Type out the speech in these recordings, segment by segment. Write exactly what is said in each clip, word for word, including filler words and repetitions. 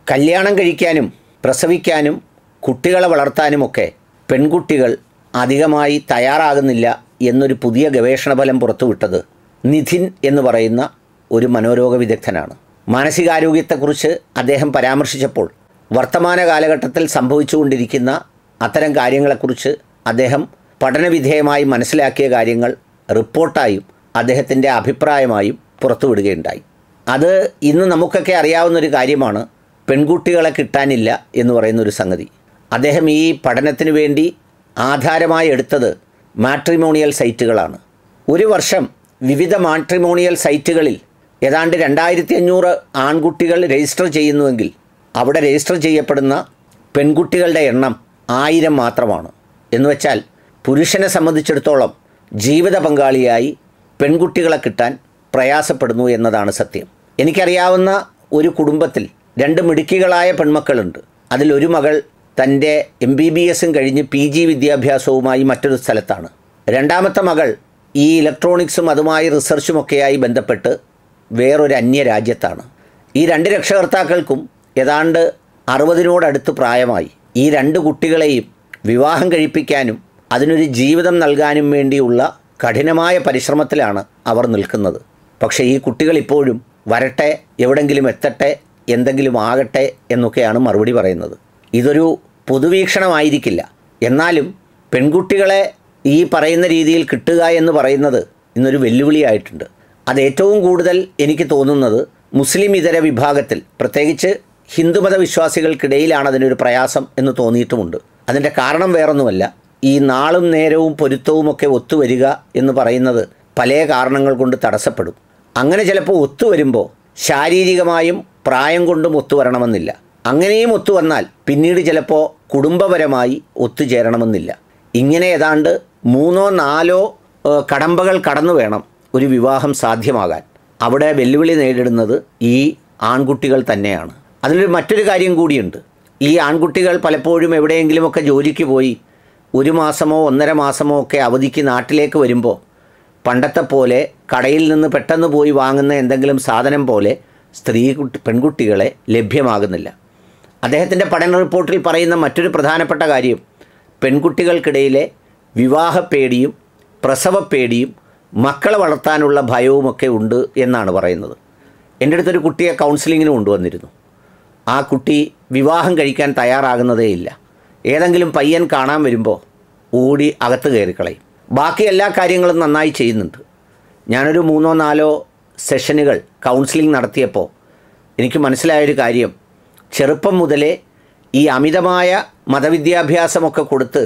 കല്യാണം കഴിക്കാനും പ്രസവിക്കാനും കുട്ടികളെ വളർത്താനുമൊക്കെ പെൺകുട്ടികൾ അധികമായി തയ്യാറാകുന്നില്ല എന്നൊരു പുതിയ ഗവേഷണ ഫലം പുറത്തുവിട്ടത് നിധിൻ എന്ന് പറയുന്ന ഒരു മനോരോഗ വിദഗ്ധനാണ്. മാനസികാരോഗ്യത്തെക്കുറിച്ച് അദ്ദേഹം പരാമർശിച്ചപ്പോൾ വർത്തമാന കാലഘട്ടത്തിൽ സംഭവിച്ചുകൊണ്ടിരിക്കുന്ന അത്തരം കാര്യങ്ങളെക്കുറിച്ച് അദ്ദേഹം പഠനവിധേയമായി മനസ്സിലാക്കിയ കാര്യങ്ങൾ റിപ്പോർട്ടായും അദ്ദേഹത്തിൻ്റെ അഭിപ്രായമായും പുറത്തുവിടുകയുണ്ടായി. അത് ഇന്ന് നമുക്കൊക്കെ അറിയാവുന്നൊരു കാര്യമാണ്, പെൺകുട്ടികളെ കിട്ടാനില്ല എന്ന് പറയുന്നൊരു സംഗതി. അദ്ദേഹം ഈ പഠനത്തിന് വേണ്ടി ആധാരമായി എടുത്തത് മാട്രിമോണിയൽ സൈറ്റുകളാണ്. ഒരു വർഷം വിവിധ മാട്രിമോണിയൽ സൈറ്റുകളിൽ ഏതാണ്ട് രണ്ടായിരത്തി അഞ്ഞൂറ് ആൺകുട്ടികൾ രജിസ്റ്റർ ചെയ്യുന്നുവെങ്കിൽ അവിടെ രജിസ്റ്റർ ചെയ്യപ്പെടുന്ന പെൺകുട്ടികളുടെ എണ്ണം ആയിരം മാത്രമാണ്. എന്നുവെച്ചാൽ പുരുഷനെ സംബന്ധിച്ചിടത്തോളം ജീവിത പങ്കാളിയായി പെൺകുട്ടികളെ കിട്ടാൻ പ്രയാസപ്പെടുന്നു എന്നതാണ് സത്യം. എനിക്കറിയാവുന്ന ഒരു കുടുംബത്തിൽ രണ്ട് മിടുക്കികളായ പെൺമക്കളുണ്ട്. അതിലൊരു മകൾ തൻ്റെ എം ബി ബി എസും കഴിഞ്ഞ് പി ജി വിദ്യാഭ്യാസവുമായി മറ്റൊരു സ്ഥലത്താണ്. രണ്ടാമത്തെ മകൾ ഈ ഇലക്ട്രോണിക്സും അതുമായി റിസർച്ചുമൊക്കെയായി ബന്ധപ്പെട്ട് വേറൊരു അന്യ രാജ്യത്താണ്. ഈ രണ്ട് രക്ഷകർത്താക്കൾക്കും ഏതാണ്ട് അറുപതിനോടടുത്ത് പ്രായമായി. ഈ രണ്ട് കുട്ടികളെയും വിവാഹം കഴിപ്പിക്കാനും അതിനൊരു ജീവിതം നൽകാനും വേണ്ടിയുള്ള കഠിനമായ പരിശ്രമത്തിലാണ് അവർ നിൽക്കുന്നത്. പക്ഷേ ഈ കുട്ടികൾ ഇപ്പോഴും വരട്ടെ, എവിടെങ്കിലും എത്തട്ടെ, എന്തെങ്കിലും ആകട്ടെ എന്നൊക്കെയാണ് മറുപടി പറയുന്നത്. ഇതൊരു പൊതുവീക്ഷണമായിരിക്കില്ല. എന്നാലും പെൺകുട്ടികളെ ഈ പറയുന്ന രീതിയിൽ കിട്ടുക എന്ന് പറയുന്നത് ഇന്നൊരു വെല്ലുവിളിയായിട്ടുണ്ട്. അത് ഏറ്റവും കൂടുതൽ എനിക്ക് തോന്നുന്നത് മുസ്ലിം ഇതര വിഭാഗത്തിൽ, പ്രത്യേകിച്ച് ഹിന്ദുമത വിശ്വാസികൾക്കിടയിലാണ് അതിനൊരു പ്രയാസം എന്ന് തോന്നിയിട്ടുമുണ്ട്. അതിൻ്റെ കാരണം വേറൊന്നുമല്ല, ഈ നാളും നേരവും പൊരുത്തവുമൊക്കെ ഒത്തുവരിക എന്ന് പറയുന്നത് പല കാരണങ്ങൾ കൊണ്ട് തടസ്സപ്പെടും. അങ്ങനെ ചിലപ്പോൾ ഒത്തുവരുമ്പോൾ ശാരീരികമായും പ്രായം കൊണ്ടും ഒത്തുവരണമെന്നില്ല. അങ്ങനെയും ഒത്തുവന്നാൽ പിന്നീട് ചിലപ്പോൾ കുടുംബപരമായി ഒത്തുചേരണമെന്നില്ല. ഇങ്ങനെ ഏതാണ്ട് മൂന്നോ നാലോ കടമ്പകൾ കടന്നു വേണം ഒരു വിവാഹം സാധ്യമാകാൻ. അവിടെ വെല്ലുവിളി നേരിടുന്നത് ഈ ആൺകുട്ടികൾ തന്നെയാണ്. അതിലൊരു മറ്റൊരു കാര്യം കൂടിയുണ്ട്. ഈ ആൺകുട്ടികൾ പലപ്പോഴും എവിടെയെങ്കിലുമൊക്കെ ജോലിക്ക് പോയി ഒരു മാസമോ ഒന്നര മാസമോ ഒക്കെ അവധിക്ക് നാട്ടിലേക്ക് വരുമ്പോൾ പണ്ടത്തെ പോലെ കടയിൽ നിന്ന് പെട്ടെന്ന് പോയി വാങ്ങുന്ന എന്തെങ്കിലും സാധനം പോലെ സ്ത്രീ കുട്ടി പെൺകുട്ടികളെ ലഭ്യമാകുന്നില്ല. അദ്ദേഹത്തിൻ്റെ പഠന റിപ്പോർട്ടിൽ പറയുന്ന മറ്റൊരു പ്രധാനപ്പെട്ട കാര്യം പെൺകുട്ടികൾക്കിടയിലെ വിവാഹപ്പേടിയും പ്രസവപ്പേടിയും മക്കളെ വളർത്താനുള്ള ഭയവുമൊക്കെ ഉണ്ട് എന്നാണ് പറയുന്നത്. എൻ്റെ അടുത്തൊരു കുട്ടിയെ കൗൺസിലിങ്ങിന് കൊണ്ടുവന്നിരുന്നു. ആ കുട്ടി വിവാഹം കഴിക്കാൻ തയ്യാറാകുന്നതേയില്ല. ഏതെങ്കിലും പയ്യൻ കാണാൻ വരുമ്പോൾ ഓടി അകത്ത് കയറിക്കളയും. ബാക്കി എല്ലാ കാര്യങ്ങളും നന്നായി ചെയ്യുന്നുണ്ട്. ഞാനൊരു മൂന്നോ നാലോ സെഷനുകൾ കൗൺസിലിംഗ് നടത്തിയപ്പോൾ എനിക്ക് മനസ്സിലായൊരു കാര്യം, ചെറുപ്പം മുതലേ ഈ അമിതമായ മതവിദ്യാഭ്യാസമൊക്കെ കൊടുത്ത്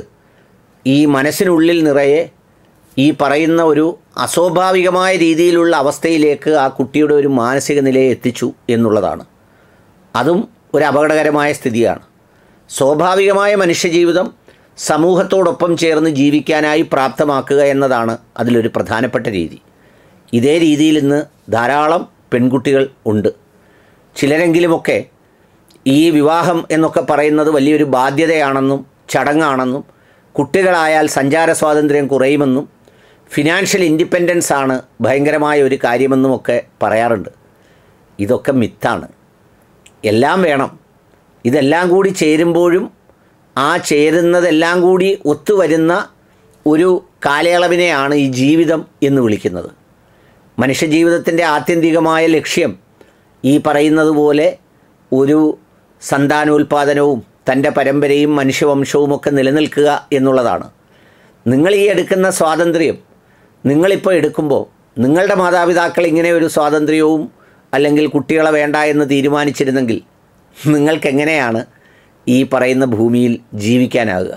ഈ മനസ്സിനുള്ളിൽ നിറയെ ഈ പറയുന്ന ഒരു അസ്വാഭാവികമായ രീതിയിലുള്ള അവസ്ഥയിലേക്ക് ആ കുട്ടിയുടെ ഒരു മാനസിക നിലയെ എത്തിച്ചു എന്നുള്ളതാണ്. അതും ഒരു അപകടകരമായ സ്ഥിതിയാണ്. സ്വാഭാവികമായ മനുഷ്യജീവിതം സമൂഹത്തോടൊപ്പം ചേർന്ന് ജീവിക്കാനായി പ്രാപ്തമാക്കുക എന്നതാണ് അതിലൊരു പ്രധാനപ്പെട്ട രീതി. ഇതേ രീതിയിൽ ഇന്ന് ധാരാളം പെൺകുട്ടികൾ ഉണ്ട്. ചിലരെങ്കിലുമൊക്കെ ഈ വിവാഹം എന്നൊക്കെ പറയുന്നത് വലിയൊരു ബാധ്യതയാണെന്നും ചടങ്ങാണെന്നും കുട്ടികളായാൽ സഞ്ചാര സ്വാതന്ത്ര്യം കുറയുമെന്നും ഫിനാൻഷ്യൽ ഇൻഡിപെൻഡൻസ് ആണ് ഭയങ്കരമായ ഒരു കാര്യമെന്നുമൊക്കെ പറയാറുണ്ട്. ഇതൊക്കെ മിത്താണ്. എല്ലാം വേണം. ഇതെല്ലാം കൂടി ചേരുമ്പോഴും ആ ചേരുന്നതെല്ലാം കൂടി ഒത്തുവരുന്ന ഒരു കാലയളവിനെയാണ് ഈ ജീവിതം എന്ന് വിളിക്കുന്നത്. മനുഷ്യജീവിതത്തിൻ്റെ ആത്യന്തികമായ ലക്ഷ്യം ഈ പറയുന്നത് പോലെ ഒരു സന്താനോൽപാദനവും തൻ്റെ പരമ്പരയും മനുഷ്യവംശവുമൊക്കെ നിലനിൽക്കുക എന്നുള്ളതാണ്. നിങ്ങൾ ഈ എടുക്കുന്ന സ്വാതന്ത്ര്യം നിങ്ങളിപ്പോൾ എടുക്കുമ്പോൾ നിങ്ങളുടെ മാതാപിതാക്കൾ ഇങ്ങനെ ഒരു സ്വാതന്ത്ര്യവും അല്ലെങ്കിൽ കുട്ടികളെ വേണ്ട എന്ന് തീരുമാനിച്ചിരുന്നെങ്കിൽ നിങ്ങൾക്കെങ്ങനെയാണ് ഈ പറയുന്ന ഭൂമിയിൽ ജീവിക്കാനാകുക?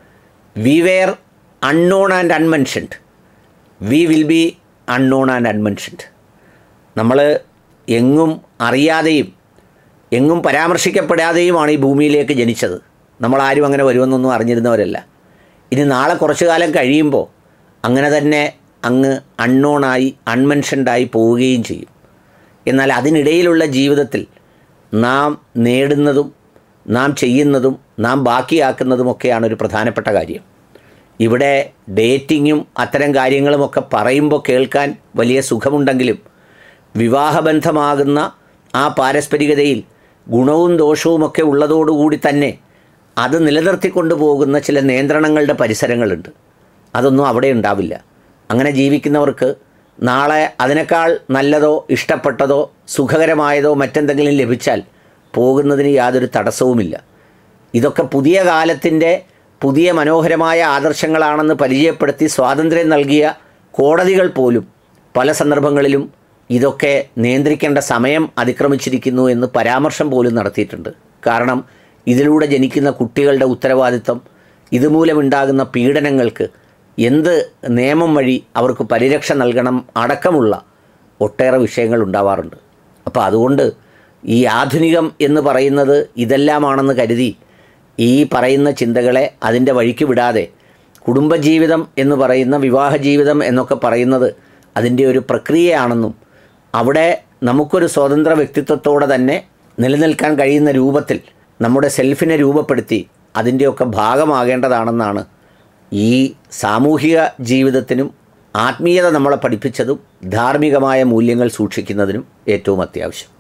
We were unknown and unmentioned, we will be unknown and unmentioned. നമ്മൾ എങ്ങും അറിയാതെയും എങ്ങും പരാമർശിക്കപ്പെടാതെയുമാണ് ഈ ഭൂമിയിലേക്ക് ജനിച്ചത്. നമ്മളാരും അങ്ങനെ വരുമെന്നൊന്നും അറിഞ്ഞിരുന്നവരല്ല. ഇനി നാളെ കുറച്ചു കാലം കഴിയുമ്പോൾ അങ്ങനെ തന്നെ അങ്ങ് അൺനോണായി അൺമെൻഷൻഡായി പോവുകയും ചെയ്യും. എന്നാൽ അതിനിടയിലുള്ള ജീവിതത്തിൽ നാം നേടുന്നതും നാം ചെയ്യുന്നതും നാം ബാക്കിയാക്കുന്നതുമൊക്കെയാണ് ഒരു പ്രധാനപ്പെട്ട കാര്യം. ഇവിടെ ഡേറ്റിങ്ങും അത്തരം കാര്യങ്ങളുമൊക്കെ പറയുമ്പോൾ കേൾക്കാൻ വലിയ സുഖമുണ്ടെങ്കിലും വിവാഹബന്ധമാകുന്ന ആ പാരസ്പരികതയിൽ ഗുണവും ദോഷവുമൊക്കെ ഉള്ളതോടുകൂടി തന്നെ അത് നിലനിർത്തിക്കൊണ്ടു പോകുന്ന ചില നിയന്ത്രണങ്ങളുടെ പരിസരങ്ങളുണ്ട്. അതൊന്നും അവിടെ ഉണ്ടാവില്ല. അങ്ങനെ ജീവിക്കുന്നവർക്ക് നാളെ അതിനേക്കാൾ നല്ലതോ ഇഷ്ടപ്പെട്ടതോ സുഖകരമായതോ മറ്റെന്തെങ്കിലും ലഭിച്ചാൽ പോകുന്നതിന് യാതൊരു തടസ്സവുമില്ല. ഇതൊക്കെ പുതിയ കാലത്തിൻ്റെ പുതിയ മനോഹരമായ ആദർശങ്ങളാണെന്ന് പരിചയപ്പെടുത്തി സ്വാതന്ത്ര്യം നൽകിയ കോടതികൾ പോലും പല സന്ദർഭങ്ങളിലും ഇതൊക്കെ നിയന്ത്രിക്കേണ്ട സമയം അതിക്രമിച്ചിരിക്കുന്നു എന്ന് പരാമർശം പോലും നടത്തിയിട്ടുണ്ട്. കാരണം ഇതിലൂടെ ജനിക്കുന്ന കുട്ടികളുടെ ഉത്തരവാദിത്വം, ഇതുമൂലമുണ്ടാകുന്ന പീഡനങ്ങൾക്ക് എന്ത് നിയമം വഴി അവർക്ക് പരിരക്ഷ നൽകണം അടക്കമുള്ള ഒട്ടേറെ വിഷയങ്ങൾ ഉണ്ടാവാറുണ്ട്. അപ്പോൾ അതുകൊണ്ട് ഈ ആധുനികം എന്ന് പറയുന്നത് ഇതെല്ലാമാണെന്ന് കരുതി ഈ പറയുന്ന ചിന്തകളെ അതിൻ്റെ വഴിക്ക് വിടാതെ കുടുംബജീവിതം എന്ന് പറയുന്ന വിവാഹ ജീവിതം എന്നൊക്കെ പറയുന്നത് അതിൻ്റെ ഒരു പ്രക്രിയയാണെന്നും അവിടെ നമുക്കൊരു സ്വതന്ത്ര വ്യക്തിത്വത്തോടെ തന്നെ നിലനിൽക്കാൻ കഴിയുന്ന രൂപത്തിൽ നമ്മുടെ സെൽഫിനെ രൂപപ്പെടുത്തി അതിൻ്റെയൊക്കെ ഭാഗമാകേണ്ടതാണെന്നാണ് ഈ സാമൂഹിക ജീവിതത്തിനും ആത്മീയത നമ്മളെ പഠിപ്പിച്ചതും ധാർമ്മികമായ മൂല്യങ്ങൾ സൂക്ഷിക്കുന്നതിനും ഏറ്റവും അത്യാവശ്യം.